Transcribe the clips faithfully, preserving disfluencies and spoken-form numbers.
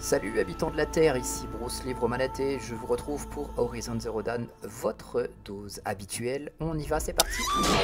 Salut habitants de la Terre, ici Bruce Livre Manaté, je vous retrouve pour Horizon Zero Dawn, votre dose habituelle. On y va, c'est parti.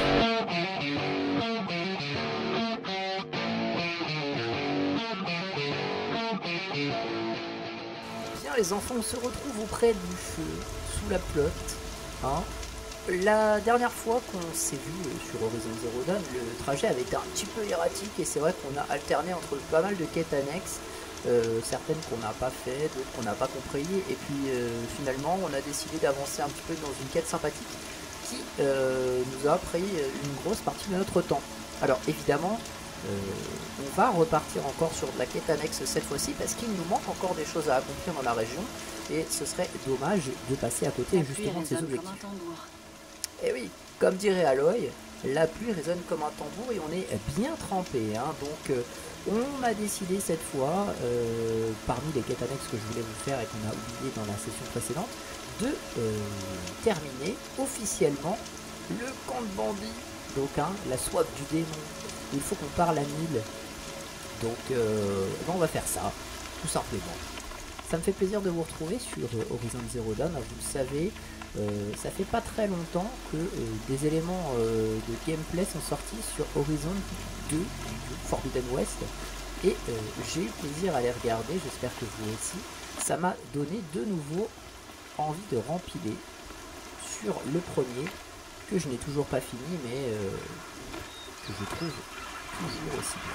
Bien les enfants, on se retrouve auprès du feu, sous la flotte. Hein. La dernière fois qu'on s'est vu sur Horizon Zero Dawn, le trajet avait été un petit peu erratique et c'est vrai qu'on a alterné entre pas mal de quêtes annexes. Euh, certaines qu'on n'a pas fait, d'autres qu'on n'a pas compris, et puis euh, finalement on a décidé d'avancer un petit peu dans une quête sympathique qui euh, nous a pris une grosse partie de notre temps. Alors évidemment euh, on va repartir encore sur de la quête annexe cette fois-ci parce qu'il nous manque encore des choses à accomplir dans la région et ce serait dommage de passer à côté justement de ces objectifs. Et oui, comme dirait Aloy, la pluie résonne comme un tambour et on est bien trempé, hein, donc euh, on a décidé cette fois, euh, parmi les quêtes annexes que je voulais vous faire et qu'on a oublié dans la session précédente, de euh, terminer officiellement le camp de bandits, donc hein, la soif du démon. Il faut qu'on parle à mille, donc euh, ben on va faire ça, tout simplement. Ça me fait plaisir de vous retrouver sur euh, Horizon Zero Dawn, vous le savez. Euh, ça fait pas très longtemps que euh, des éléments euh, de gameplay sont sortis sur Horizon deux, Forbidden West, et euh, j'ai eu plaisir à les regarder, j'espère que vous aussi. Ça m'a donné de nouveau envie de rempiler sur le premier, que je n'ai toujours pas fini, mais euh, que je trouve toujours aussi bien.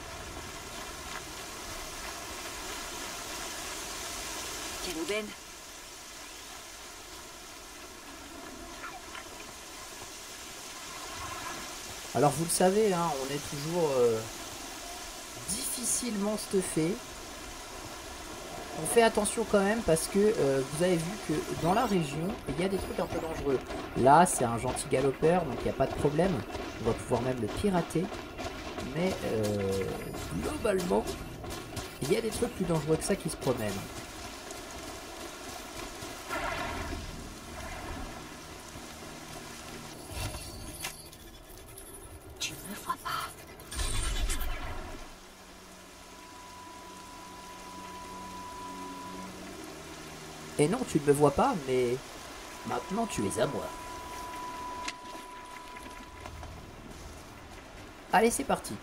Quelle aubaine! Alors vous le savez, hein, on est toujours euh, difficilement stuffé. On fait attention quand même parce que euh, vous avez vu que dans la région, il y a des trucs un peu dangereux. Là, c'est un gentil galopeur, donc il n'y a pas de problème. On va pouvoir même le pirater. Mais euh, globalement, il y a des trucs plus dangereux que ça qui se promènent. Et non, tu ne me vois pas, mais maintenant tu es à moi. Allez, c'est parti.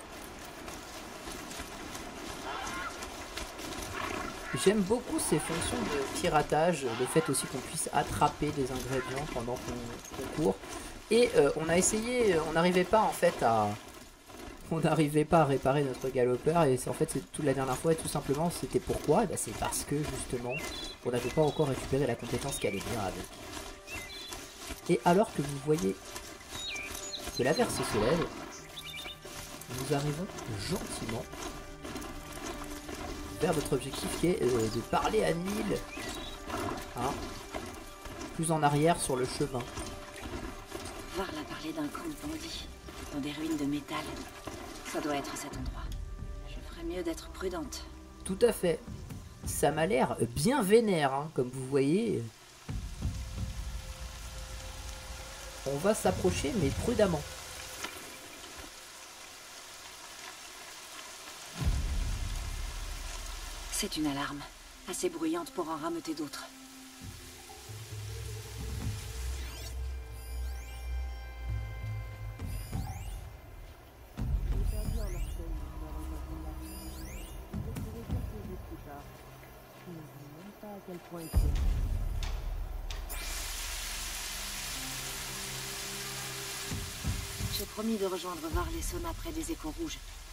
J'aime beaucoup ces fonctions de piratage, le fait aussi qu'on puisse attraper des ingrédients pendant qu'on qu'on court. Et euh, on a essayé, on n'arrivait pas en fait à... On n'arrivait pas à réparer notre galopeur et en fait c'est toute la dernière fois et tout simplement c'était pourquoi, ben, c'est parce que justement on n'avait pas encore récupéré la compétence qui allait bien avec. Et alors que vous voyez que l'averse se lève, nous arrivons gentiment vers notre objectif qui est euh, de parler à Neil, hein, plus en arrière sur le chemin. Varl a parlé d'un camp de bandits dans des ruines de métal. Ça doit être cet endroit. Je ferais mieux d'être prudente. Tout à fait. Ça m'a l'air bien vénère, hein, comme vous voyez. On va s'approcher, mais prudemment. C'est une alarme, assez bruyante pour en rameuter d'autres. J'ai promis de rejoindre Varl et Sona près des échos rouges.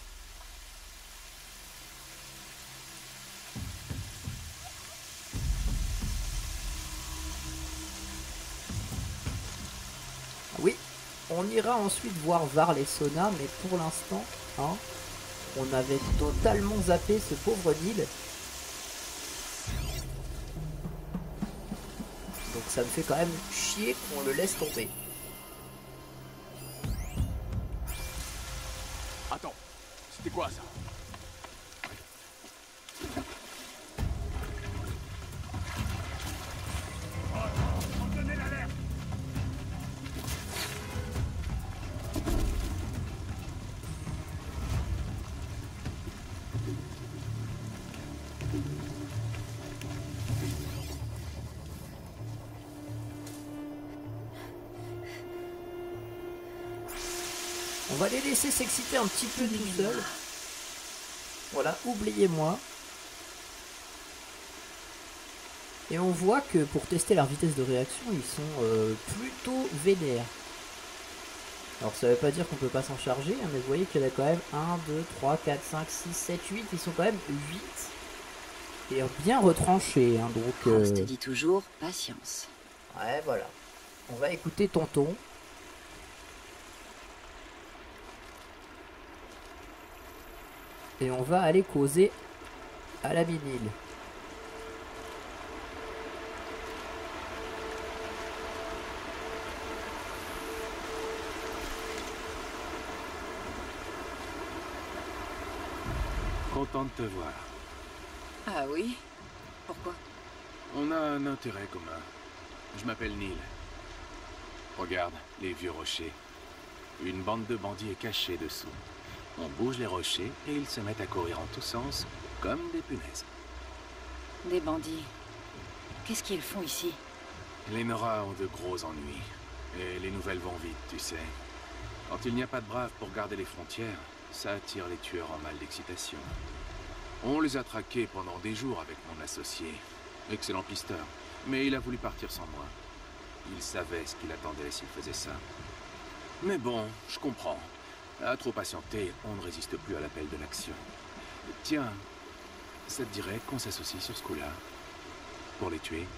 Oui, on ira ensuite voir Varl et Sona, mais pour l'instant, hein, on avait totalement zappé ce pauvre Neil. Donc ça me fait quand même chier qu'on le laisse tomber. Attends, c'était quoi ça? On va les laisser s'exciter un petit peu tout seuls. Voilà, oubliez-moi. Et on voit que pour tester leur vitesse de réaction, ils sont euh, plutôt vénères. Alors ça veut pas dire qu'on peut pas s'en charger, hein, mais vous voyez qu'il y en a quand même un, deux, trois, quatre, cinq, six, sept, huit. Ils sont quand même huit. Et bien retranchés. Hein, donc, euh... euh... je te dis toujours, patience. Ouais, voilà. On va écouter tonton. Et on va aller causer à la mine-île. Content de te voir. Ah oui? Pourquoi? On a un intérêt commun. Je m'appelle Neil. Regarde, les vieux rochers. Une bande de bandits est cachée dessous. On bouge les rochers et ils se mettent à courir en tous sens, comme des punaises. Des bandits. Qu'est-ce qu'ils font ici? Les Nora ont de gros ennuis. Et les nouvelles vont vite, tu sais. Quand il n'y a pas de braves pour garder les frontières, ça attire les tueurs en mal d'excitation. On les a traqués pendant des jours avec mon associé. Excellent pisteur. Mais il a voulu partir sans moi. Il savait ce qu'il attendait s'il faisait ça. Mais bon, je comprends. À trop patienter, on ne résiste plus à l'appel de l'action. Tiens, ça te dirait qu'on s'associe sur ce coup-là? Pour les tuer?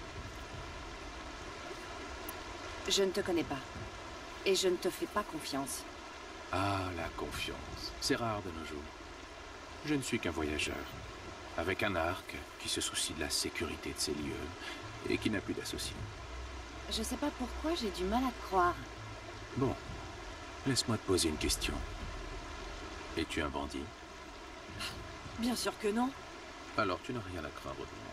Je ne te connais pas. Et je ne te fais pas confiance. Ah, la confiance. C'est rare de nos jours. Je ne suis qu'un voyageur. Avec un arc qui se soucie de la sécurité de ces lieux et qui n'a plus d'associés. Je sais pas pourquoi j'ai du mal à te croire. Bon. Laisse-moi te poser une question. Es-tu un bandit? Bien sûr que non. Alors tu n'as rien à craindre de moi.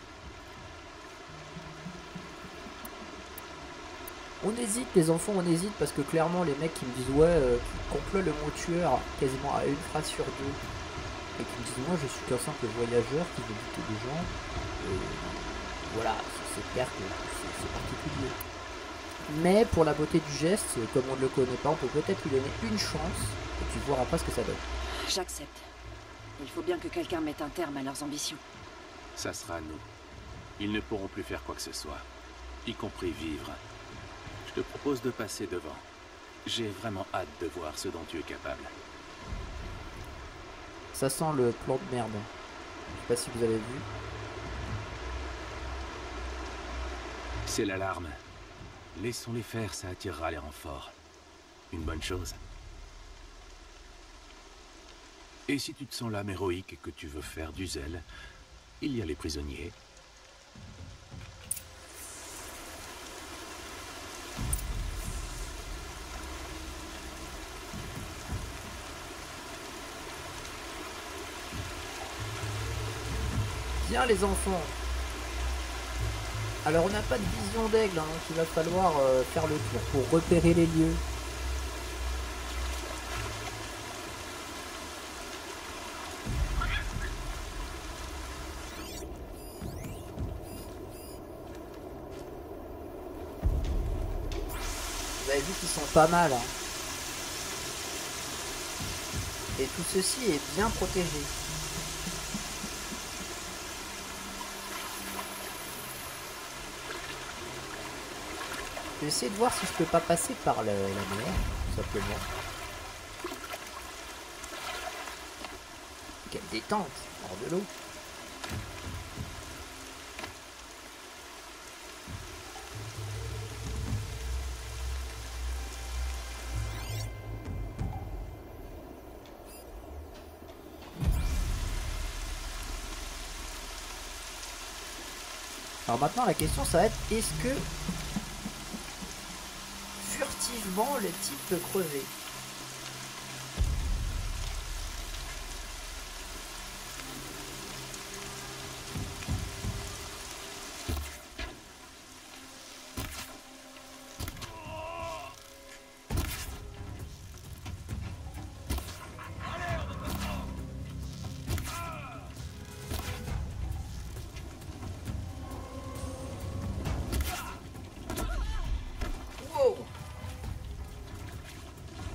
On hésite, les enfants, on hésite parce que clairement les mecs qui me disent ouais, euh, qui complotent le mot tueur quasiment à une phrase sur deux et qui me disent moi je suis qu'un simple voyageur qui veut buter des gens. Et voilà, c'est clair que c'est particulier. Mais pour la beauté du geste, comme on ne le connaît pas, on peut peut-être lui donner une chance et tu verras pas ce que ça donne. J'accepte. Il faut bien que quelqu'un mette un terme à leurs ambitions. Ça sera nous. Ils ne pourront plus faire quoi que ce soit, y compris vivre. Je te propose de passer devant. J'ai vraiment hâte de voir ce dont tu es capable. Ça sent le plan de merde. Je sais pas si vous avez vu. C'est l'alarme. Laissons-les faire, ça attirera les renforts. Une bonne chose. Et si tu te sens l'âme héroïque et que tu veux faire du zèle, il y a les prisonniers. Bien les enfants. Alors on n'a pas de vision d'aigle, hein, donc il va falloir euh, faire le tour pour repérer les lieux. Vous avez vu qu'ils sont pas mal. Hein. Et tout ceci est bien protégé. Je vais essayer de voir si je peux pas passer par la, la mer, tout simplement. Quelle détente, hors de l'eau. Alors maintenant la question ça va être, est-ce que furtivement le type peut crever?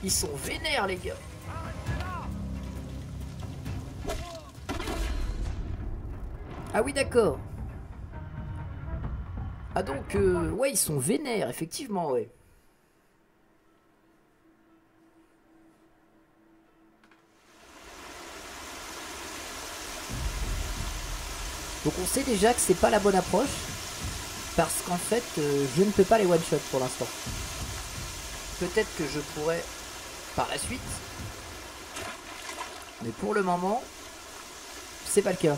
Ils sont vénères, les gars. Ah oui, d'accord. Ah donc, euh, ouais, ils sont vénères, effectivement, ouais. Donc on sait déjà que c'est pas la bonne approche. Parce qu'en fait, euh, je ne peux pas les one-shot pour l'instant. Peut-être que je pourrais par la suite. Mais pour le moment, c'est pas le cas.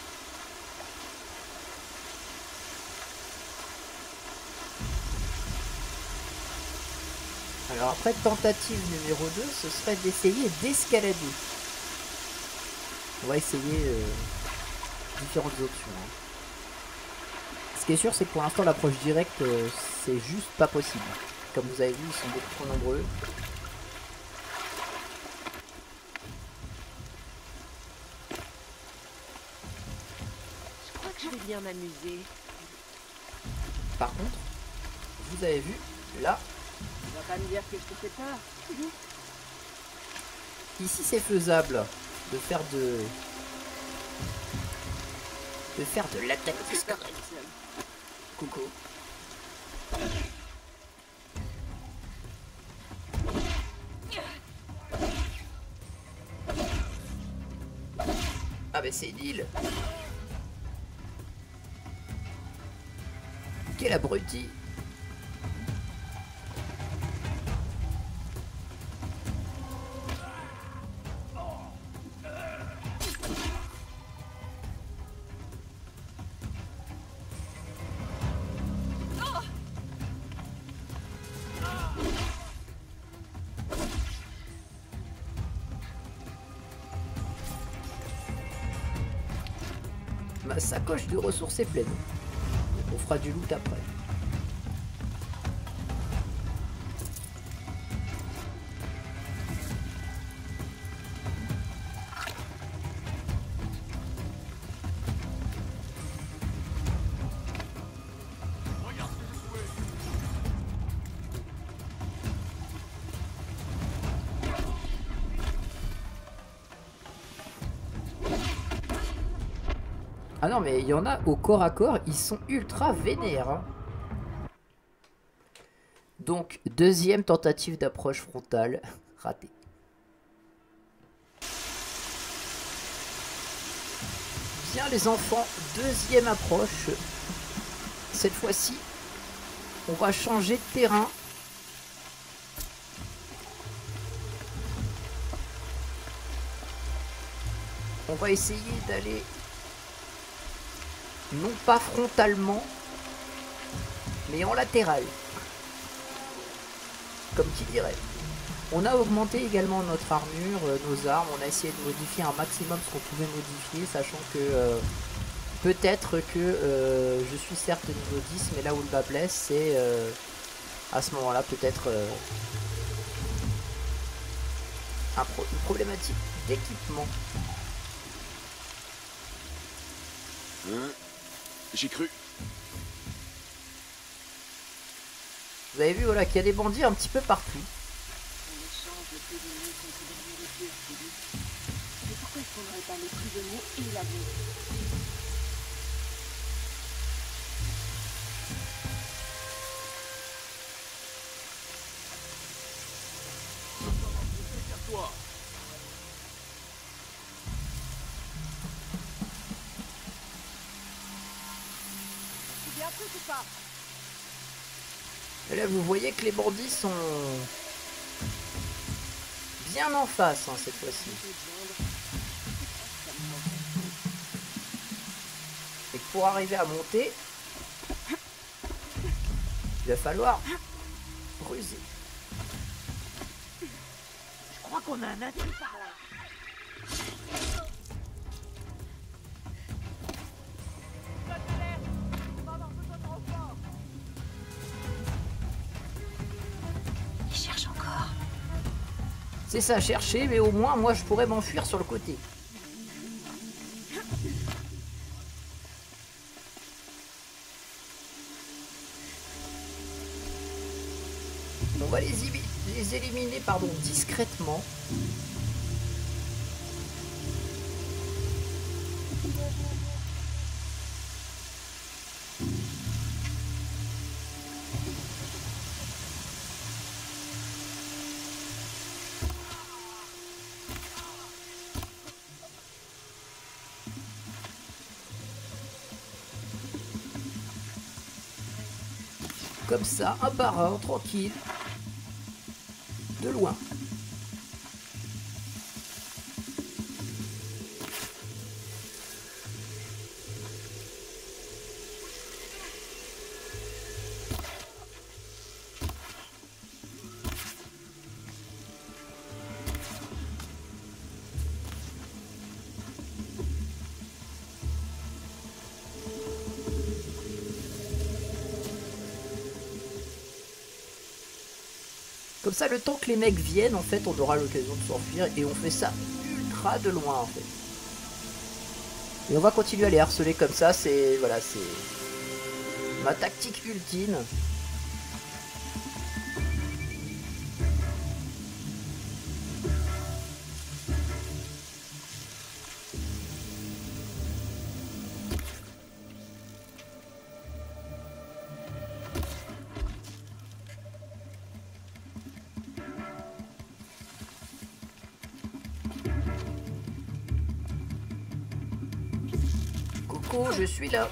Alors après, tentative numéro deux, ce serait d'essayer d'escalader. On va essayer euh, différentes options. Hein. Ce qui est sûr, c'est que pour l'instant, l'approche directe, euh, c'est juste pas possible. Comme vous avez vu, ils sont beaucoup trop nombreux. Je crois que je vais bien m'amuser. Par contre, vous avez vu, là, Tu vas pas me dire que je te fais peur. ici c'est faisable de faire de... de faire de l'attaque discrète. Coucou. Ah bah c'est une île. Quel abruti. Ma sacoche de ressources est pleine. On fera du loot après. Ah non, mais il y en a au corps à corps, ils sont ultra vénères. Hein. Donc, deuxième tentative d'approche frontale, ratée. Bien les enfants, deuxième approche. Cette fois-ci, on va changer de terrain. On va essayer d'aller... non pas frontalement, mais en latéral. Comme qui dirait. On a augmenté également notre armure, euh, nos armes. On a essayé de modifier un maximum ce qu'on pouvait modifier, sachant que euh, peut-être que euh, je suis certes niveau dix, mais là où le bas blesse, c'est euh, à ce moment-là peut-être euh, un pro une problématique d'équipement. Hein? J'ai cru. Vous avez vu voilà qu'il y a des bandits un petit peu partout. On échange le prisonnier contre des nourritures, tu dis. Mais pourquoi est-ce qu'on n'aurait pas les prisonniers et la vie? Toi. Et là vous voyez que les bandits sont bien en face hein, cette fois-ci. Et pour arriver à monter, il va falloir ruser. Je crois qu'on a un atout par là. Il cherche encore. C'est ça, chercher, mais au moins moi je pourrais m'enfuir sur le côté. On va les éviter. les éliminer pardon, discrètement. Comme ça, un par un, tranquille, de loin. Comme ça, le temps que les mecs viennent, en fait, on aura l'occasion de s'enfuir et on fait ça ultra de loin, en fait. Et on va continuer à les harceler comme ça, c'est... Voilà, c'est... ma tactique ultime. Je suis là.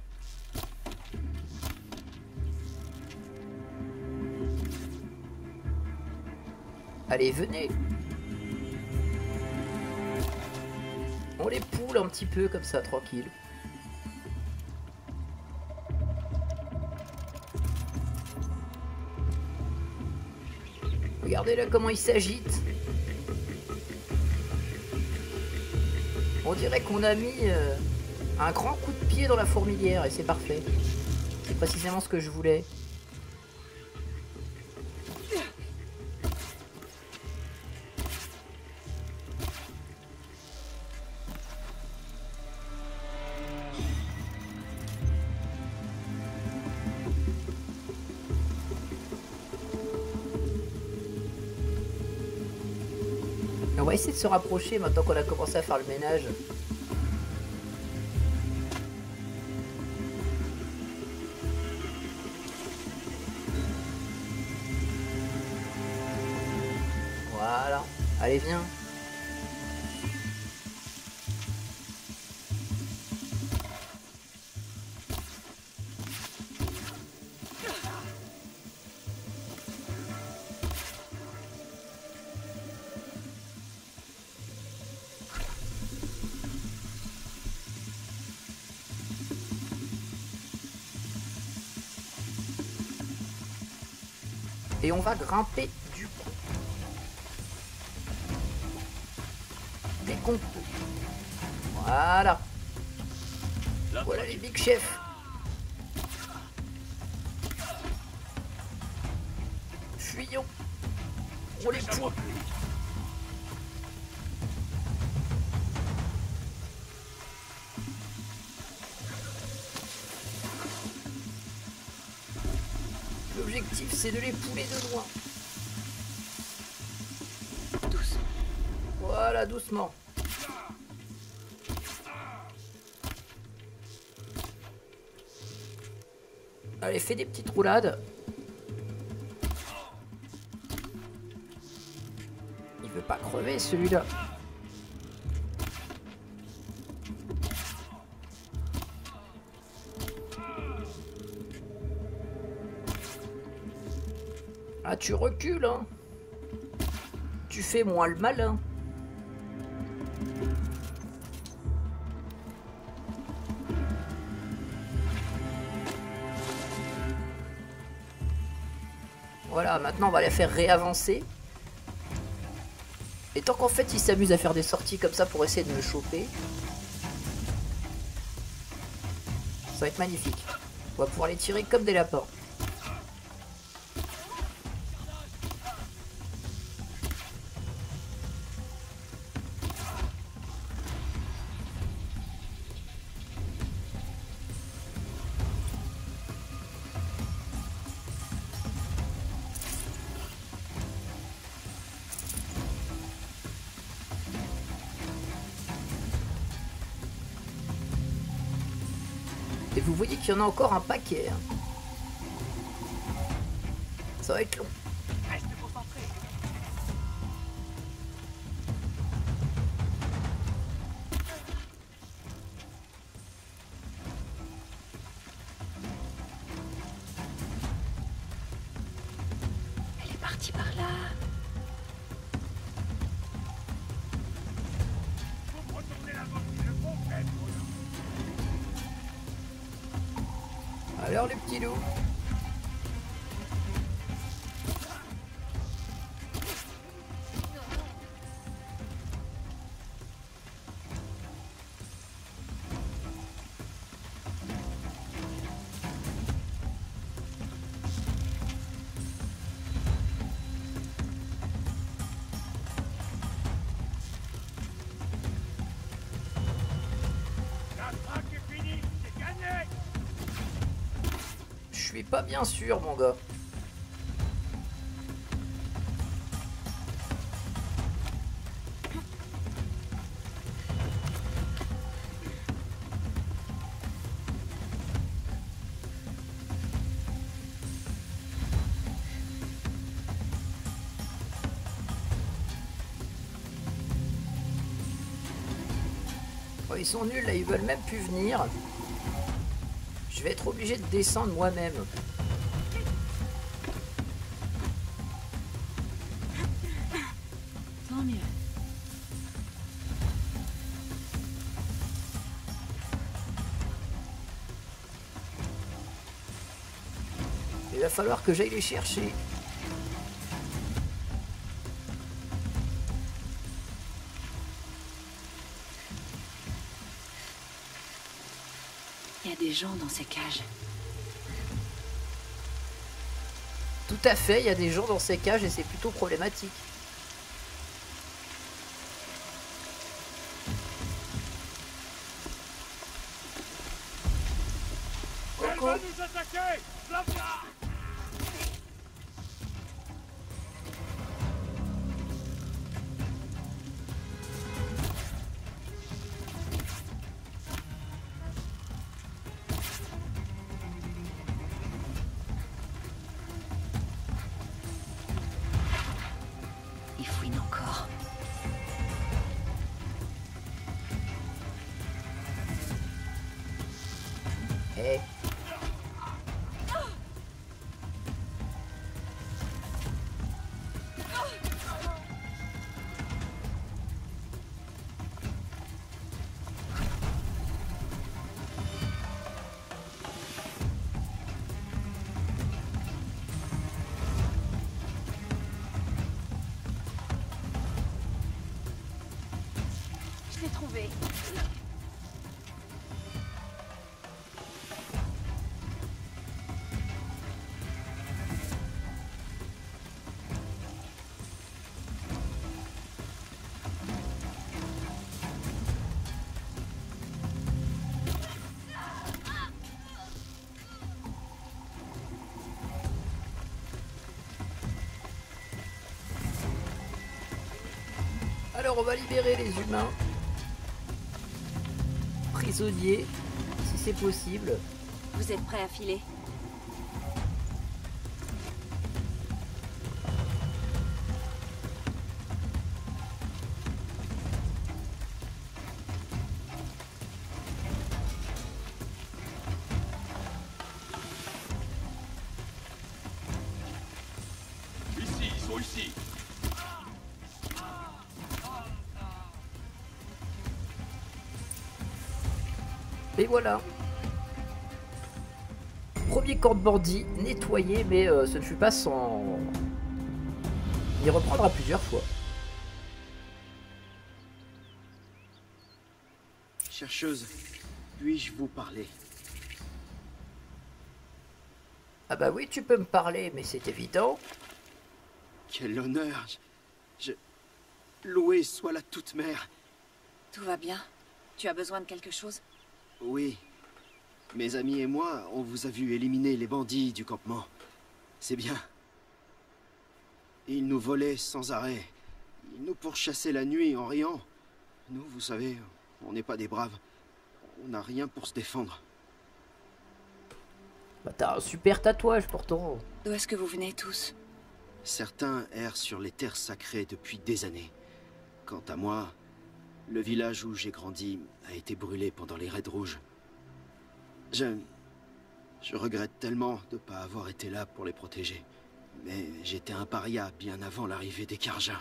Allez, venez. On les poule un petit peu comme ça, tranquille. Regardez là comment il s'agite. On dirait qu'on a mis... Euh... un grand coup de pied dans la fourmilière et c'est parfait. C'est précisément ce que je voulais. On va essayer de se rapprocher maintenant qu'on a commencé à faire le ménage. Voilà, allez viens. Et on va grimper du coup. Dès qu'on peut. Voilà. Voilà les big chefs. Fuyons. On les pointe. L'objectif, c'est de les pouler de loin. Doucement. Voilà, doucement. Allez, fais des petites roulades. Il veut pas crever, celui-là. Ah, tu recules, hein. Tu fais moins le malin. Voilà, maintenant on va les faire réavancer. Et tant qu'en fait ils s'amusent à faire des sorties comme ça pour essayer de me choper, ça va être magnifique. On va pouvoir les tirer comme des lapins. Et vous voyez qu'il y en a encore un paquet. Hein. Ça va être long. Reste concentré. Elle est partie par là. Faut retourner la vente, le bon fait. Alors les petits loups. La traque est finie, c'est gagné. Je suis pas bien sûr, mon gars. Oh, ils sont nuls là, ils veulent même plus venir. Je vais être obligé de descendre moi-même. Tant mieux. Il va falloir que j'aille les chercher. Il y a des gens dans ces cages. Tout à fait, il y a des gens dans ces cages et c'est plutôt problématique. Elle Coco, va nous attaquer. Lance-la. Ils fouinent encore. hey. Je l'ai trouvé. Alors on va libérer les humains. Prisonniers, si c'est possible. Vous êtes prêts à filer? Ici, ils sont ici. Et voilà. Premier camp de bandits nettoyé, mais euh, ce ne fut pas sans y reprendre à plusieurs fois. Chercheuse, puis-je vous parler? Ah bah oui, tu peux me parler, mais c'est évident. Quel honneur! Je... je... Loué soit la toute-mère. Tout va bien? Tu as besoin de quelque chose? Oui. Mes amis et moi, on vous a vu éliminer les bandits du campement. C'est bien. Ils nous volaient sans arrêt. Ils nous pourchassaient la nuit en riant. Nous, vous savez, on n'est pas des braves. On n'a rien pour se défendre. Bah t'as un super tatouage pourtant. D'où est-ce que vous venez tous? Certains errent sur les terres sacrées depuis des années. Quant à moi, le village où j'ai grandi a été brûlé pendant les raids rouges. Je... Je regrette tellement de ne pas avoir été là pour les protéger. Mais j'étais un paria bien avant l'arrivée des Kharja.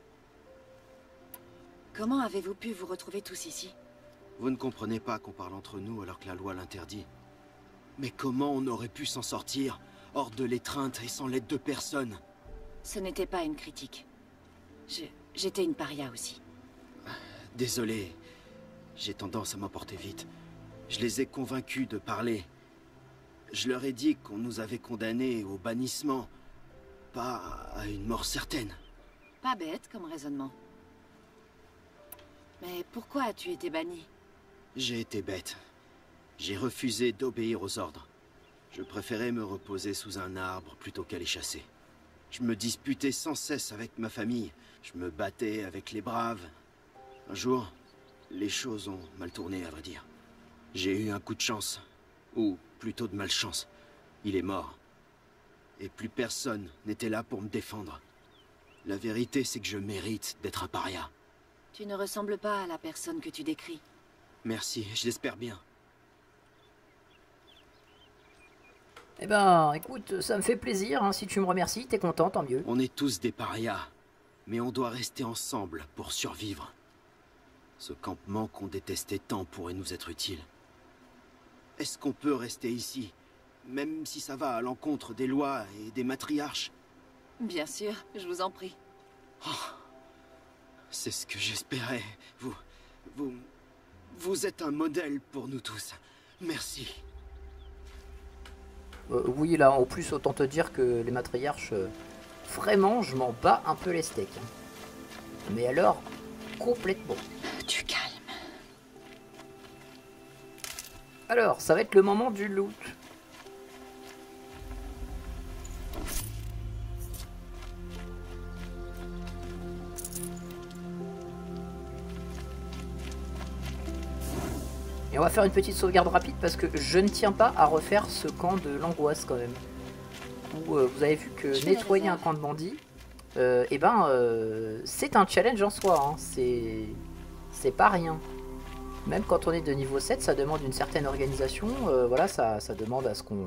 Comment avez-vous pu vous retrouver tous ici? Vous ne comprenez pas qu'on parle entre nous alors que la loi l'interdit. Mais comment on aurait pu s'en sortir, hors de l'étreinte et sans l'aide de personne? Ce n'était pas une critique. Je... J'étais une paria aussi. Désolé, j'ai tendance à m'emporter vite. Je les ai convaincus de parler. Je leur ai dit qu'on nous avait condamnés au bannissement, pas à une mort certaine. Pas bête comme raisonnement. Mais pourquoi as-tu été banni? J'ai été bête. J'ai refusé d'obéir aux ordres. Je préférais me reposer sous un arbre plutôt qu'aller chasser. Je me disputais sans cesse avec ma famille. Je me battais avec les braves. Un jour, les choses ont mal tourné, à vrai dire. J'ai eu un coup de chance. Ou plutôt de malchance. Il est mort. Et plus personne n'était là pour me défendre. La vérité, c'est que je mérite d'être un paria. Tu ne ressembles pas à la personne que tu décris. Merci, je l'espère bien. Eh ben, écoute, ça me fait plaisir, hein. Si tu me remercies, t'es content, tant mieux. On est tous des parias, mais on doit rester ensemble pour survivre. Ce campement qu'on détestait tant pourrait nous être utile. Est-ce qu'on peut rester ici, même si ça va à l'encontre des lois et des matriarches? Bien sûr, je vous en prie. Oh, c'est ce que j'espérais. Vous... vous... vous êtes un modèle pour nous tous. Merci. Euh, oui, là, en plus, autant te dire que les matriarches, euh, vraiment, je m'en bats un peu les steaks. Hein. Mais alors, complètement. Tu calmes. Alors, ça va être le moment du loot. Et on va faire une petite sauvegarde rapide parce que je ne tiens pas à refaire ce camp de l'angoisse quand même. Où euh, vous avez vu que Je nettoyer un camp de bandits, euh, et ben euh, c'est un challenge en soi. Hein. C'est c'est pas rien. Même quand on est de niveau sept, ça demande une certaine organisation. Euh, voilà, ça, ça demande à ce qu'on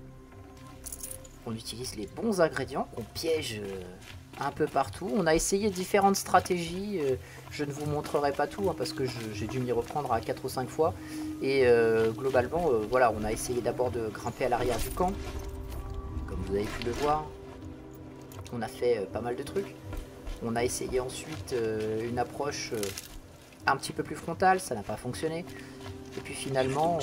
on utilise les bons ingrédients, qu'on piège euh, un peu partout. On a essayé différentes stratégies. Euh, je ne vous montrerai pas tout hein, parce que j'ai dû m'y reprendre à quatre ou cinq fois. Et euh, globalement, euh, voilà, on a essayé d'abord de grimper à l'arrière du camp. Comme vous avez pu le voir. On a fait euh, pas mal de trucs. On a essayé ensuite euh, une approche... Euh, un petit peu plus frontal, ça n'a pas fonctionné. Et puis finalement,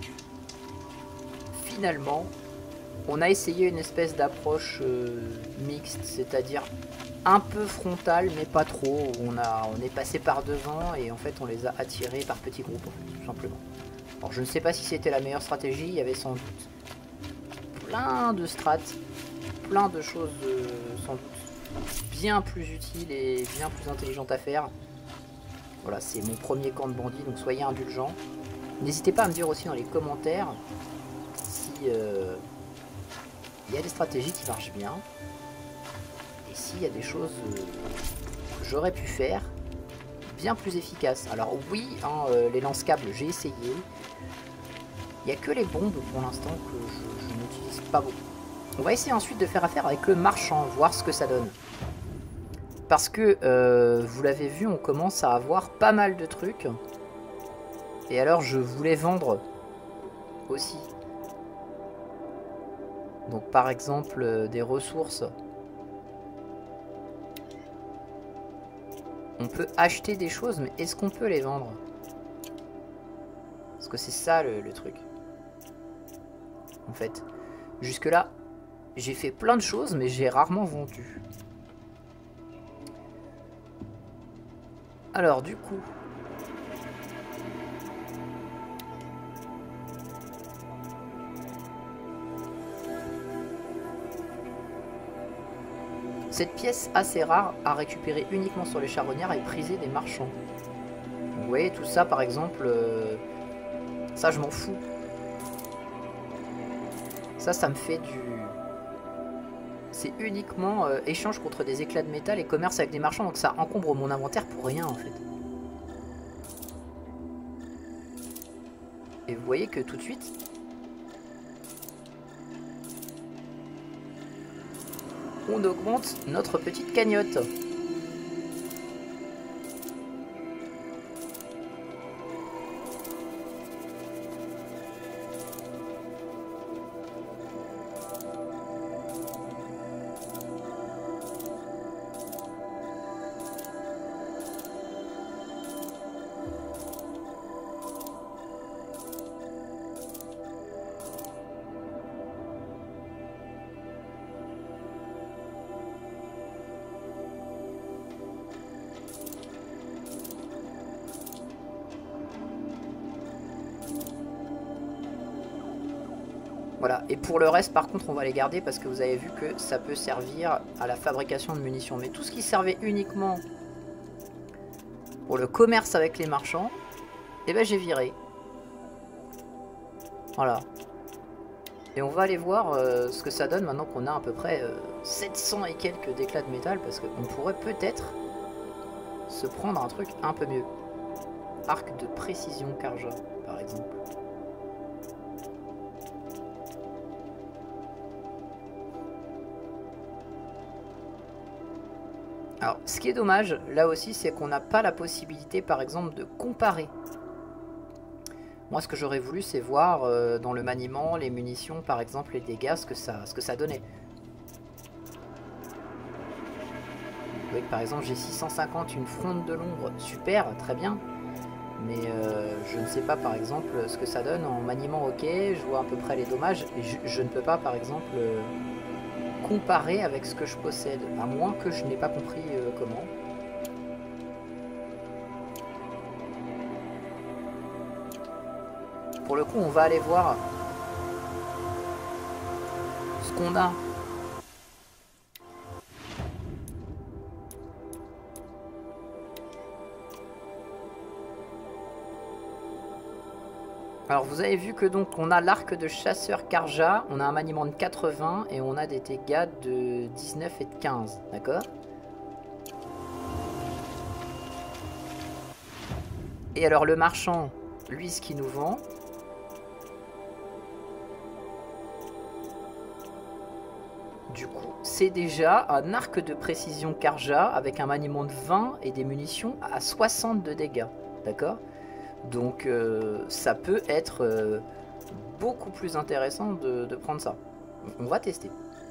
finalement, on a essayé une espèce d'approche euh, mixte, c'est-à-dire un peu frontale, mais pas trop. On, a, on est passé par devant et en fait on les a attirés par petits groupes, en fait, tout simplement. Alors je ne sais pas si c'était la meilleure stratégie, il y avait sans doute plein de strates, plein de choses euh, sans doute bien plus utiles et bien plus intelligentes à faire. Voilà, c'est mon premier camp de bandits, donc soyez indulgents. N'hésitez pas à me dire aussi dans les commentaires si euh, il y a des stratégies qui marchent bien. Et s'il y a des choses euh, que j'aurais pu faire bien plus efficaces. Alors oui, hein, euh, les lance-câbles, j'ai essayé. Il n'y a que les bombes pour l'instant que je, je n'utilise pas beaucoup. On va essayer ensuite de faire affaire avec le marchand, voir ce que ça donne. Parce que, euh, vous l'avez vu, on commence à avoir pas mal de trucs. Et alors, je voulais vendre aussi. Donc, par exemple, euh, des ressources. On peut acheter des choses, mais est-ce qu'on peut les vendre? Parce que c'est ça le, le truc. En fait, jusque-là, j'ai fait plein de choses, mais j'ai rarement vendu. Alors du coup, cette pièce assez rare à récupérer uniquement sur les charognards est prisée des marchands. Vous voyez tout ça par exemple, euh, ça je m'en fous. Ça, ça me fait du... C'est uniquement euh, échange contre des éclats de métal et commerce avec des marchands. Donc ça encombre mon inventaire pour rien en fait. Et vous voyez que tout de suite... on augmente notre petite cagnotte. Voilà, et pour le reste par contre on va les garder parce que vous avez vu que ça peut servir à la fabrication de munitions. Mais tout ce qui servait uniquement pour le commerce avec les marchands, eh ben j'ai viré. Voilà. Et on va aller voir euh, ce que ça donne maintenant qu'on a à peu près euh, sept cents et quelques d'éclats de métal. Parce qu'on pourrait peut-être se prendre un truc un peu mieux. Arc de précision Karja par exemple. Alors, ce qui est dommage, là aussi, c'est qu'on n'a pas la possibilité, par exemple, de comparer. Moi, ce que j'aurais voulu, c'est voir euh, dans le maniement, les munitions, par exemple, les dégâts, ce que ça, ce que ça donnait. Vous voyez que, par exemple, j'ai six cent cinquante, une fronde de l'ombre, super, très bien. Mais euh, je ne sais pas, par exemple, ce que ça donne en maniement, ok, je vois à peu près les dommages. Et je, je ne peux pas, par exemple... Euh, comparer avec ce que je possède, à moins que je n'ai pas compris euh, comment. Pour le coup, on va aller voir ce qu'on a. Alors vous avez vu que donc on a l'arc de chasseur Karja, on a un maniement de quatre-vingts et on a des dégâts de dix-neuf et de quinze, d'accord? Et alors le marchand, lui ce qu'il nous vend, du coup c'est déjà un arc de précision Karja avec un maniement de vingt et des munitions à soixante de dégâts, d'accord? Donc euh, ça peut être euh, beaucoup plus intéressant de, de prendre ça. On va tester.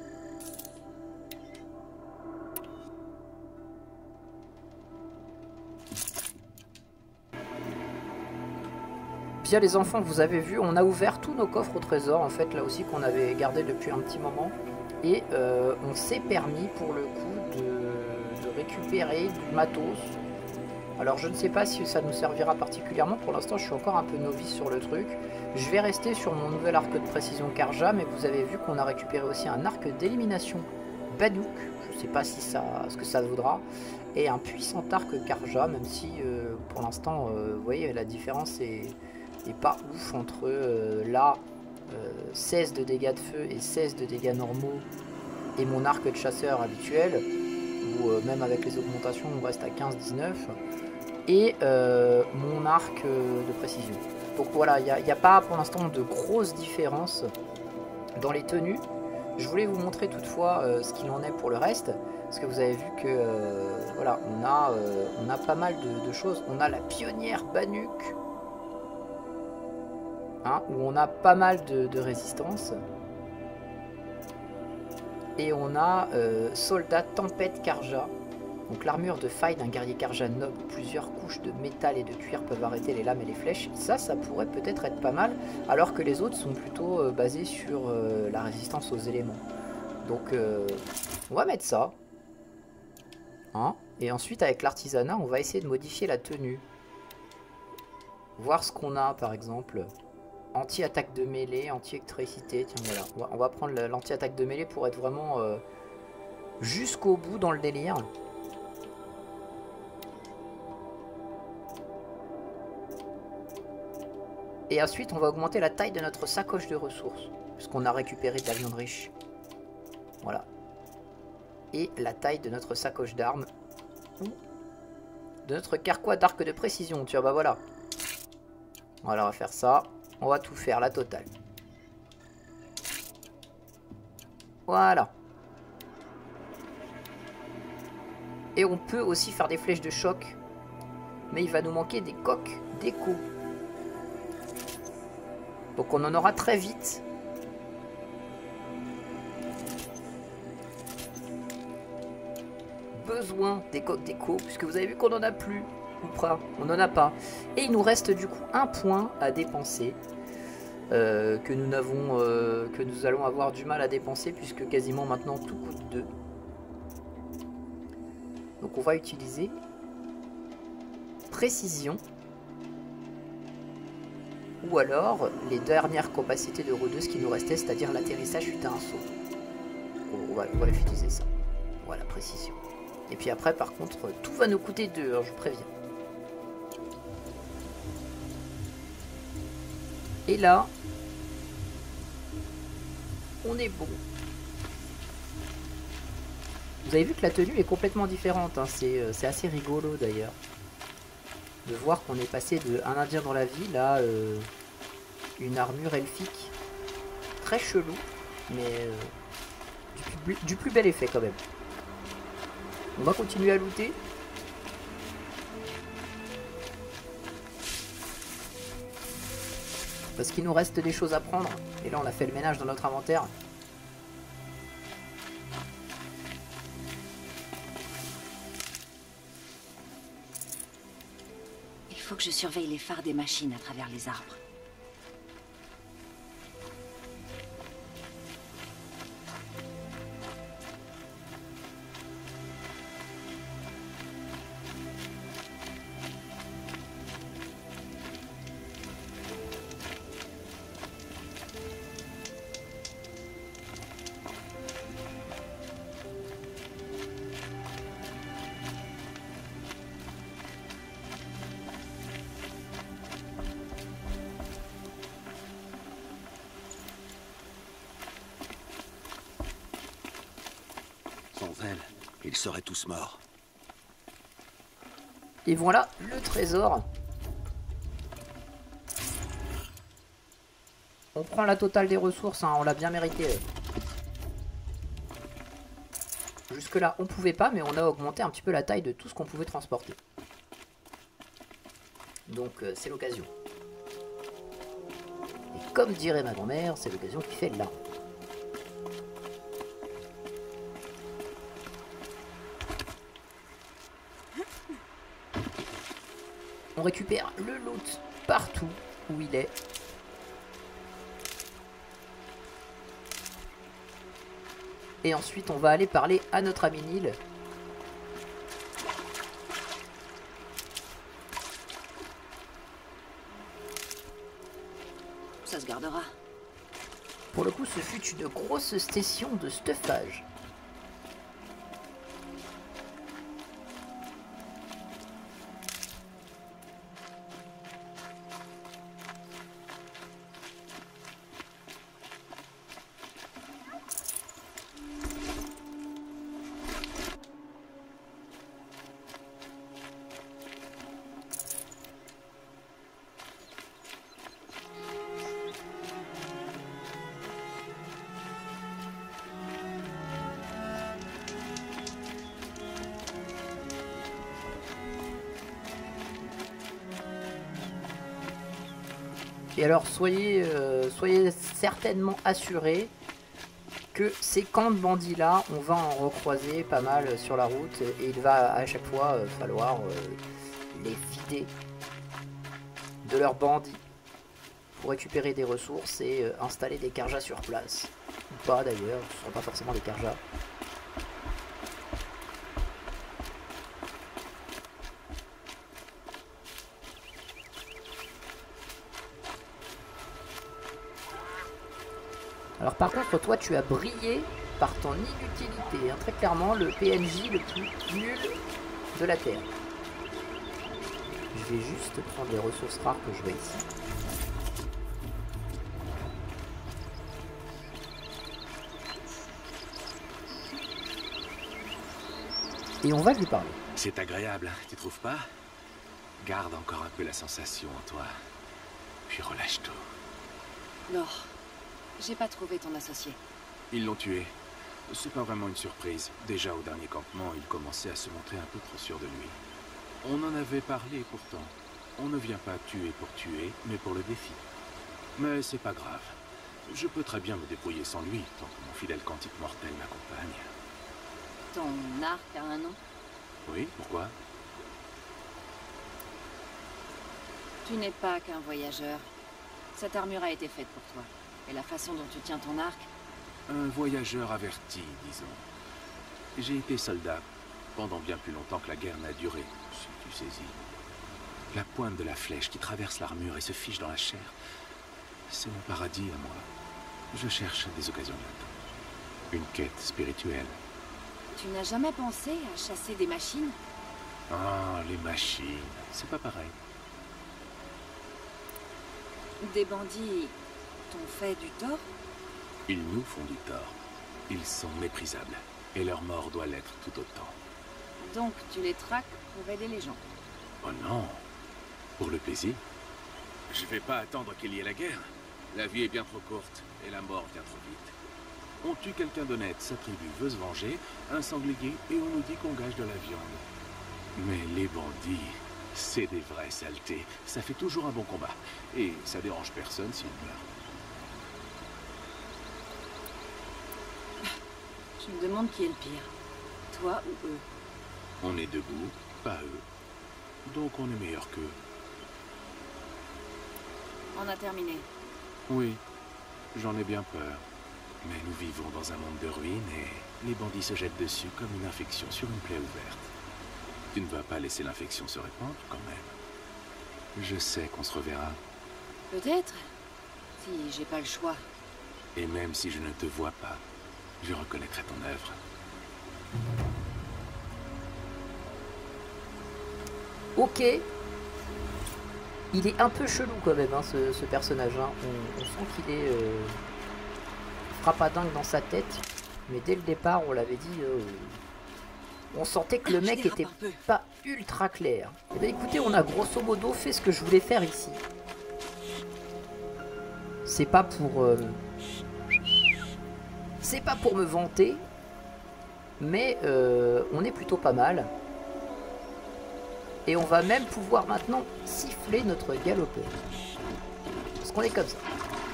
Bien les enfants, vous avez vu, on a ouvert tous nos coffres au trésor, en fait, là aussi qu'on avait gardé depuis un petit moment. Et euh, on s'est permis pour le coup de, de récupérer du matos. Alors je ne sais pas si ça nous servira particulièrement, pour l'instant je suis encore un peu novice sur le truc. Je vais rester sur mon nouvel arc de précision Karja, mais vous avez vu qu'on a récupéré aussi un arc d'élimination Banouk, je ne sais pas si ça, ce que ça vaudra, et un puissant arc Karja, même si euh, pour l'instant, euh, vous voyez, la différence est, est pas ouf entre euh, là, euh, seize de dégâts de feu et seize de dégâts normaux, et mon arc de chasseur habituel, ou euh, même avec les augmentations on reste à quinze dix-neuf. Et euh, mon arc euh, de précision. Donc voilà, il n'y a, a pas pour l'instant de grosses différences dans les tenues. Je voulais vous montrer toutefois euh, ce qu'il en est pour le reste, parce que vous avez vu que euh, voilà, on a, euh, on a pas mal de, de choses. On a la pionnière Banouk, hein, où on a pas mal de, de résistance. Et on a euh, soldat tempête Karja. Donc l'armure de faille d'un guerrier Karja noble, plusieurs couches de métal et de cuir peuvent arrêter les lames et les flèches. Ça, ça pourrait peut-être être pas mal, alors que les autres sont plutôt euh, basés sur euh, la résistance aux éléments. Donc euh, on va mettre ça. Hein, et ensuite avec l'artisanat, on va essayer de modifier la tenue. Voir ce qu'on a par exemple. Anti-attaque de mêlée, anti-électricité. Tiens voilà, on va, on va prendre l'anti-attaque de mêlée pour être vraiment euh, jusqu'au bout dans le délire. Et ensuite, on va augmenter la taille de notre sacoche de ressources. puisqu'on a récupéré de la viande riche. Voilà. Et la taille de notre sacoche d'armes. Ou de notre carquois d'arc de précision. Tu vois, bah voilà. Voilà, on va faire ça. On va tout faire, la totale. Voilà. Et on peut aussi faire des flèches de choc. Mais il va nous manquer des coques d'écho. Donc on en aura très vite. Besoin des coques d'écho. Puisque vous avez vu qu'on n'en a plus. Ou pas. On n'en a pas. Et il nous reste du coup un point à dépenser. Euh, que nous n'avons, euh, que nous allons avoir du mal à dépenser. Puisque quasiment maintenant tout coûte deux. Donc on va utiliser précision. Ou alors les dernières capacités de rôdeuse qui nous restaient, c'est-à-dire l'atterrissage suite à un saut. On va, on va utiliser ça. Voilà, précision. Et puis après, par contre, tout va nous coûter deux, hein, je vous préviens. Et là, on est bon. Vous avez vu que la tenue est complètement différente, hein. C'est assez rigolo d'ailleurs. De voir qu'on est passé de un indien dans la ville à euh, une armure elfique. Très chelou, mais euh, du, plus, du plus bel effet quand même. On va continuer à looter. Parce qu'il nous reste des choses à prendre. Et là on a fait le ménage dans notre inventaire. Il faut que je surveille les phares des machines à travers les arbres. Sans elle, ils seraient tous morts. Et voilà le trésor. On prend la totale des ressources, hein, on l'a bien mérité. Jusque là on pouvait pas, mais on a augmenté un petit peu la taille de tout ce qu'on pouvait transporter. Donc euh, c'est l'occasion. Et comme dirait ma grand-mère, c'est l'occasion qui fait là. On récupère le loot partout où il est. Et ensuite on va aller parler à notre ami Neil. Ça se gardera. Pour le coup ce fut une grosse station de stuffage. Et alors soyez, euh, soyez certainement assurés que ces camps de bandits là, on va en recroiser pas mal sur la route. Et il va à chaque fois euh, falloir euh, les vider de leurs bandits pour récupérer des ressources et euh, installer des carjas sur place. Ou pas d'ailleurs, ce ne seront pas forcément des carjas. Alors par contre, toi tu as brillé par ton inutilité, hein. Très clairement le P N J le plus nul de la Terre. Je vais juste prendre les ressources rares que je vois ici. Et on va lui parler. C'est agréable, tu trouves pas? Garde encore un peu la sensation en toi. Puis relâche tout. Non, j'ai pas trouvé ton associé. Ils l'ont tué. C'est pas vraiment une surprise. Déjà au dernier campement, il commençait à se montrer un peu trop sûr de lui. On en avait parlé pourtant. On ne vient pas tuer pour tuer, mais pour le défi. Mais c'est pas grave. Je peux très bien me débrouiller sans lui, tant que mon fidèle cantique mortel m'accompagne. Ton arc a un nom? Oui, pourquoi? Tu n'es pas qu'un voyageur. Cette armure a été faite pour toi. Et la façon dont tu tiens ton arc... Un voyageur averti, disons. J'ai été soldat pendant bien plus longtemps que la guerre n'a duré, si tu saisis. La pointe de la flèche qui traverse l'armure et se fiche dans la chair, c'est mon paradis à moi. Je cherche des occasions d'attendre. Une quête spirituelle. Tu n'as jamais pensé à chasser des machines? Ah, les machines, c'est pas pareil. Des bandits t'ont fait du tort? Ils nous font du tort. Ils sont méprisables. Et leur mort doit l'être tout autant. Donc tu les traques pour aider les gens? Oh non. Pour le plaisir. Je vais pas attendre qu'il y ait la guerre. La vie est bien trop courte. Et la mort vient trop vite. On tue quelqu'un d'honnête, sa tribu veut se venger, un sanglier, et on nous dit qu'on gage de la viande. Mais les bandits, c'est des vraies saletés. Ça fait toujours un bon combat. Et ça dérange personne s'ils meurent. Je me demande qui est le pire. Toi ou eux? On est debout, pas eux. Donc on est meilleur qu'eux. On a terminé. Oui, j'en ai bien peur. Mais nous vivons dans un monde de ruines et les bandits se jettent dessus comme une infection sur une plaie ouverte. Tu ne vas pas laisser l'infection se répandre quand même. Je sais qu'on se reverra. Peut-être. Si j'ai pas le choix. Et même si je ne te vois pas, je reconnaîtrai ton œuvre. Ok. Il est un peu chelou quand même, hein, ce, ce personnage. Hein. On, on sent qu'il est... Euh... frappadingue dans sa tête. Mais dès le départ, on l'avait dit... Euh... On sentait que le mec était pas ultra clair. Et bien écoutez, on a grosso modo fait ce que je voulais faire ici. C'est pas pour... Euh... C'est pas pour me vanter. Mais euh, on est plutôt pas mal. Et on va même pouvoir maintenant siffler notre galopeur. Parce qu'on est comme ça.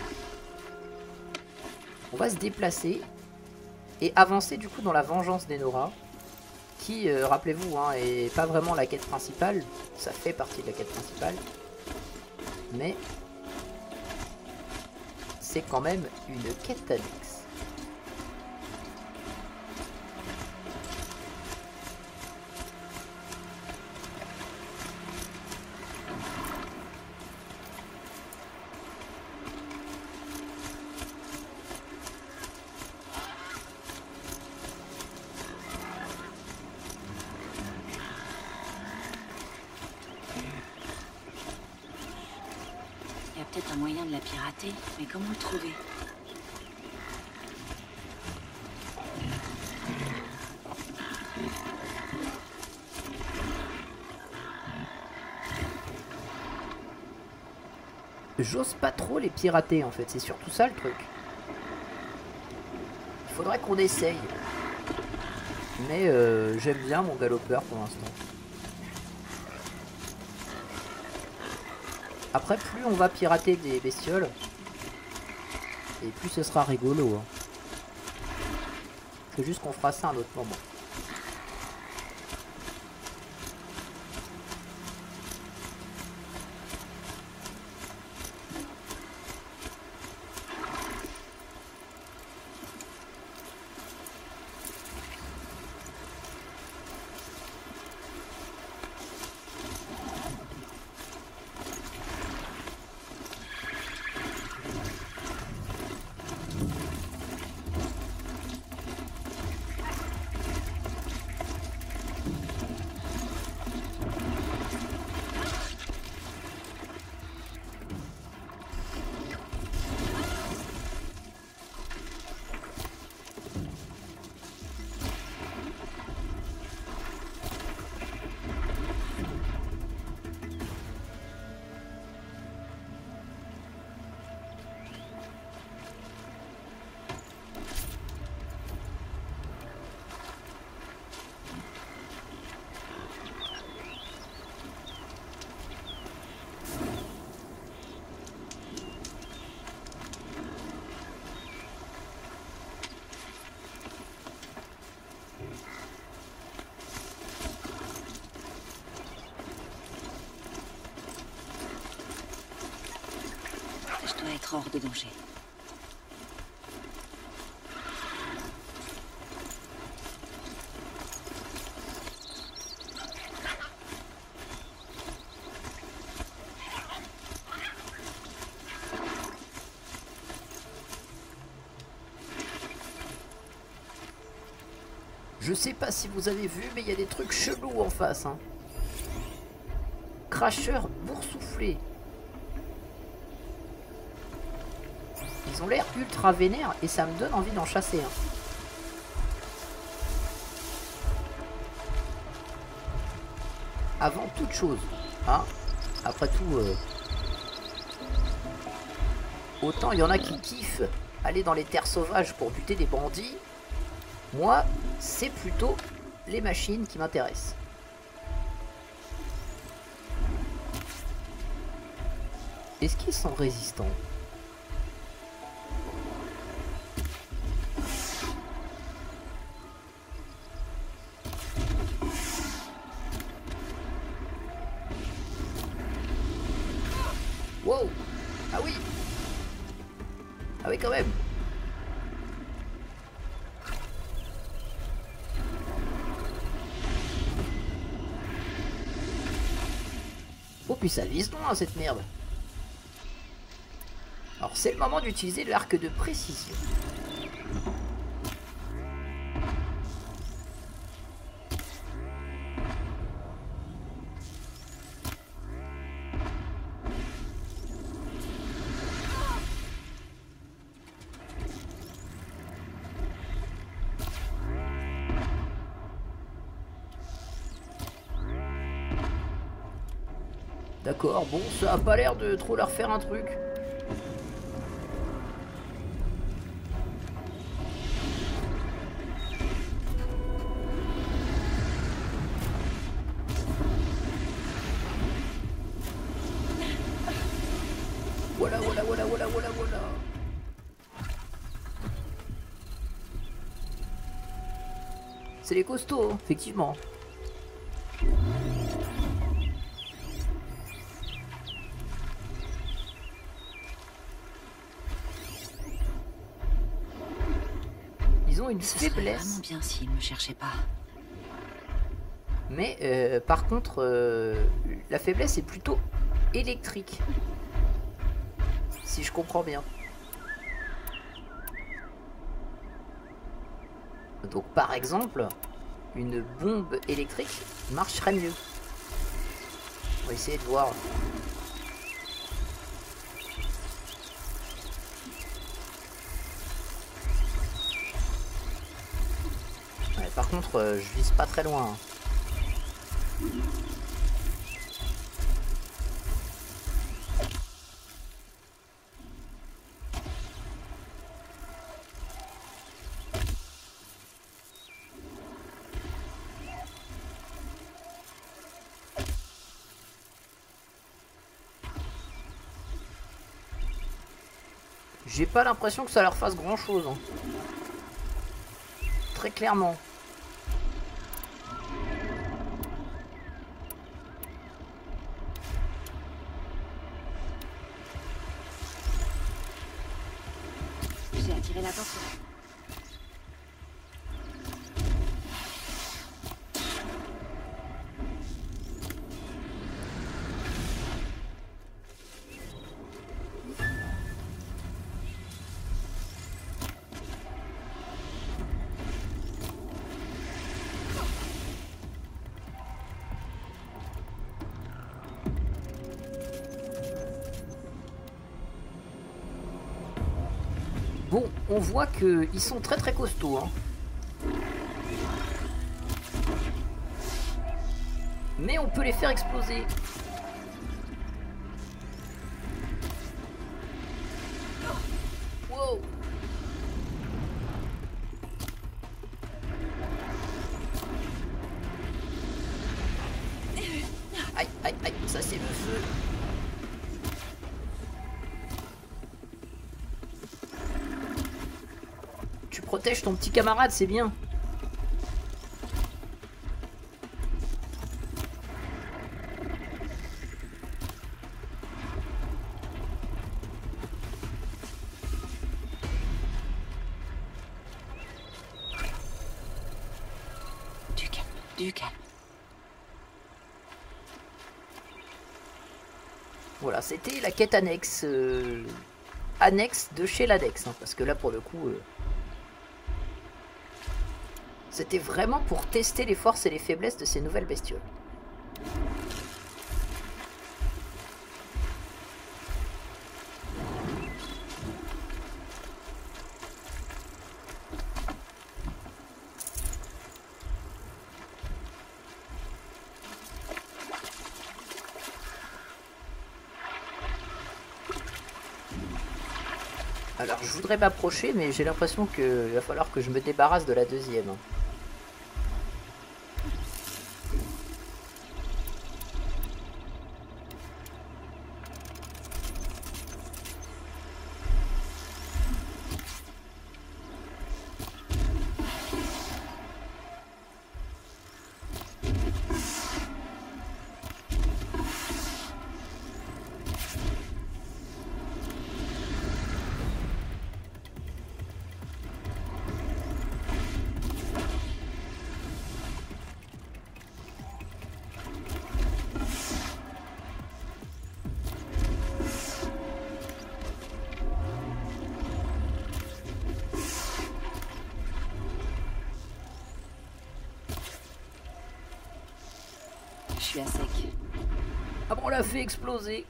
On va se déplacer. Et avancer du coup dans la vengeance d'Enora. Qui, euh, rappelez-vous, hein, est pas vraiment la quête principale. Ça fait partie de la quête principale. Mais c'est quand même une quête annexe. Il y a peut-être un moyen de la pirater, mais comment le trouver? J'ose pas trop les pirater en fait, c'est surtout ça le truc. Il faudrait qu'on essaye. Mais euh, j'aime bien mon galopeur pour l'instant. Après, plus on va pirater des bestioles, et plus ce sera rigolo. Hein. C'est juste qu'on fera ça à un autre moment. être hors de danger. Je sais pas si vous avez vu, mais il y a des trucs chelous en face. Hein. Cracheur boursouflé. Ils ont l'air ultra vénères et ça me donne envie d'en chasser. Hein. Avant toute chose, hein, après tout, euh, autant il y en a qui kiffent aller dans les terres sauvages pour buter des bandits. Moi, c'est plutôt les machines qui m'intéressent. Est-ce qu'ils sont résistants? Wow! Ah oui! Ah oui, quand même! Oh, puis ça vise loin cette merde. Alors c'est le moment d'utiliser l'arc de précision. D'accord, bon, ça a pas l'air de trop leur faire un truc. Voilà, voilà, voilà, voilà, voilà, voilà. C'est les costauds, hein, effectivement. Ils ont une Ce serait faiblesse. vraiment bien s'ils me cherchaient pas. Mais euh, par contre, euh, la faiblesse est plutôt électrique. Si je comprends bien. Donc par exemple, une bombe électrique marcherait mieux. On va essayer de voir. Ouais, par contre, euh, je vise pas très loin. Hein. J'ai pas l'impression que ça leur fasse grand chose. Hein. Très clairement. J'ai attiré l'attention. Bon, on voit qu'ils sont très très costauds. Hein. Mais on peut les faire exploser. Wow. Aïe, aïe, aïe, ça c'est le feu. Protège ton petit camarade, c'est bien. Du calme. Voilà, c'était la quête annexe. Euh, annexe de chez l'Adex. Hein, parce que là, pour le coup... Euh, c'était vraiment pour tester les forces et les faiblesses de ces nouvelles bestioles. Alors je voudrais m'approcher, mais j'ai l'impression qu'il va falloir que je me débarrasse de la deuxième. Je suis à sec. Ah bon, on l'a fait exploser.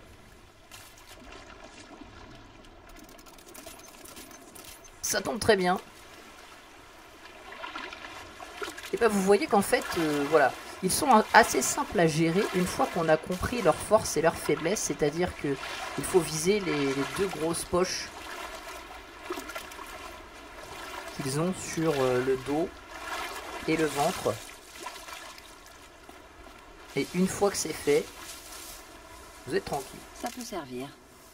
Ça tombe très bien. Et bah vous voyez qu'en fait, euh, voilà, ils sont assez simples à gérer une fois qu'on a compris leurs forces et leurs faiblesses. C'est-à-dire que il faut viser les, les deux grosses poches qu'ils ont sur euh, le dos et le ventre. Et une fois que c'est fait, vous êtes tranquille. Ça peut servir.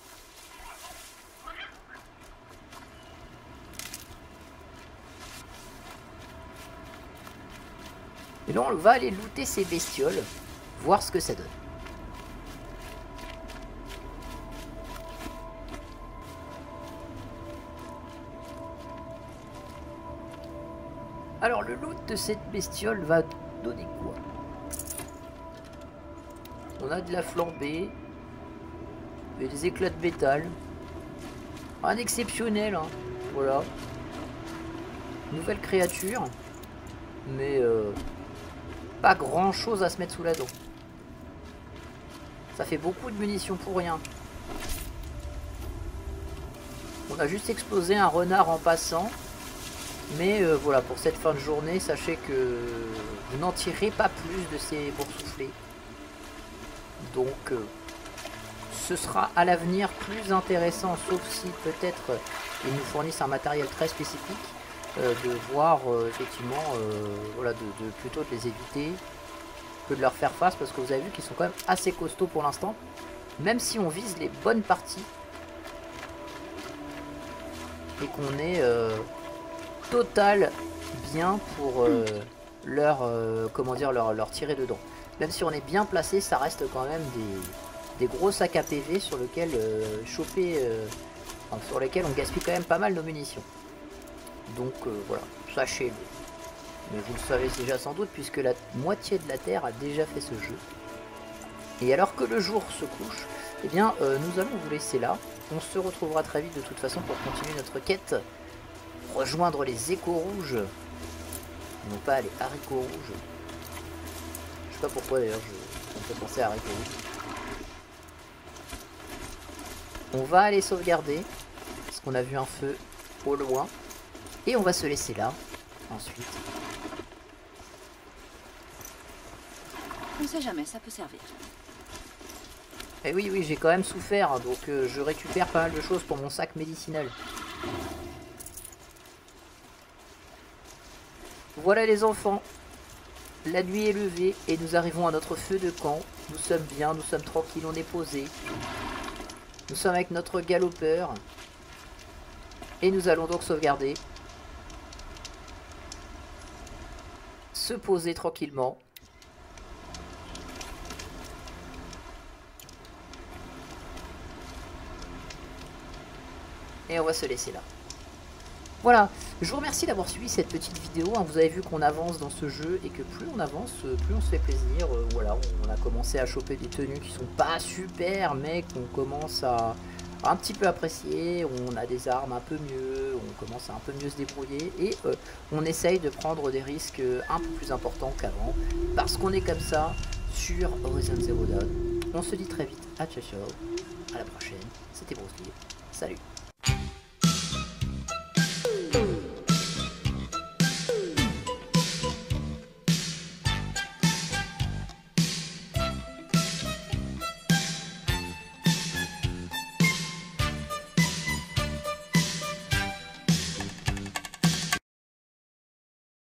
Et là, on va aller looter ces bestioles, voir ce que ça donne. Alors, le loot de cette bestiole va donner quoi? On a de la flambée et des éclats de métal. Rien d'exceptionnel, hein. Voilà. Nouvelle créature, mais euh, pas grand chose à se mettre sous la dent. Ça fait beaucoup de munitions pour rien. On a juste explosé un renard en passant. Mais euh, voilà, pour cette fin de journée, sachez que vous n'en tirez pas plus de ces boursouflés. Donc euh, ce sera à l'avenir plus intéressant, sauf si peut-être euh, ils nous fournissent un matériel très spécifique, euh, de voir euh, effectivement, euh, voilà, de, de plutôt de les éviter que de leur faire face, parce que vous avez vu qu'ils sont quand même assez costauds pour l'instant, même si on vise les bonnes parties et qu'on est euh, total bien pour euh, leur, euh, comment dire, leur, leur tirer dedans. Même si on est bien placé, ça reste quand même des, des gros sacs à P V sur lesquels euh, choper, euh, enfin, sur lesquels on gaspille quand même pas mal nos munitions. Donc euh, voilà, sachez-le. Mais vous le savez déjà sans doute, puisque la moitié de la Terre a déjà fait ce jeu. Et alors que le jour se couche, eh bien euh, nous allons vous laisser là. On se retrouvera très vite de toute façon pour continuer notre quête. Rejoindre les échos rouges. Non pas les haricots rouges. Je sais pas pourquoi d'ailleurs, je... ça me fait penser à haricots rouges. On va aller sauvegarder, parce qu'on a vu un feu au loin. Et on va se laisser là, ensuite. On sait jamais, ça peut servir. Et oui, oui, j'ai quand même souffert, donc euh, je récupère pas mal de choses pour mon sac médicinal. Voilà les enfants, la nuit est levée et nous arrivons à notre feu de camp. Nous sommes bien, nous sommes tranquilles, on est posés. Nous sommes avec notre galopeur. Et nous allons donc sauvegarder. Se poser tranquillement. Et on va se laisser là. Voilà, je vous remercie d'avoir suivi cette petite vidéo. Hein. Vous avez vu qu'on avance dans ce jeu et que plus on avance, plus on se fait plaisir. Euh, voilà, on a commencé à choper des tenues qui sont pas super, mais qu'on commence à, à un petit peu apprécier. On a des armes un peu mieux, on commence à un peu mieux se débrouiller et euh, on essaye de prendre des risques un peu plus importants qu'avant parce qu'on est comme ça sur Horizon Zero Dawn. On se dit très vite à ciao ciao, à la prochaine. C'était Bruce Lee. Salut.